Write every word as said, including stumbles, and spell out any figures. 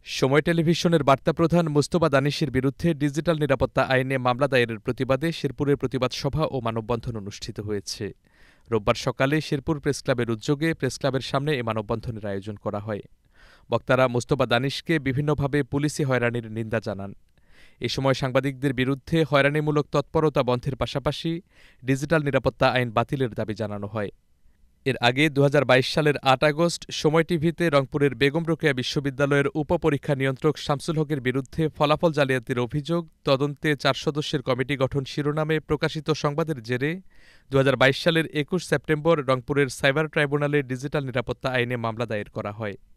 সময় টেলিভিশনের বার্তা প্রধান মোস্তফা দানিশের বিরুদ্ধে ডিজিটাল নিরাপত্তা আইনে মামলা দায়েরের প্রতিবাদে শেরপুরে প্রতিবাদ সভা ও মানববন্ধন অনুষ্ঠিত হয়েছে। রোববার সকালে শেরপুর প্রেসক্লাবের উদ্যোগে প্রেসক্লাবের সামনে এ মানববন্ধনের আয়োজন করা হয়। বক্তারা মোস্তফা দানিশকে বিভিন্নভাবে পুলিশি হয়রানির নিন্দা জানান। এ সময় সাংবাদিকদের বিরুদ্ধে হয়রানিমূলক তৎপরতা বন্ধের পাশাপাশি ডিজিটাল নিরাপত্তা আইন বাতিলের দাবি জানানো হয়। এর আগে দু হাজার বাইশ সালের আট আগস্ট সময় টিভিতে রংপুরের বেগম রোকেয়া বিশ্ববিদ্যালয়ের উপপরীক্ষা নিয়ন্ত্রক শামসুল হকের বিরুদ্ধে ফলাফল জালিয়াতির অভিযোগ তদন্তে চার সদস্যের কমিটি গঠন শিরোনামে প্রকাশিত সংবাদের জেরে দু হাজার বাইশ সালের একুশ সেপ্টেম্বর রংপুরের সাইবার ট্রাইব্যুনালে ডিজিটাল নিরাপত্তা আইনে মামলা দায়ের করা হয়।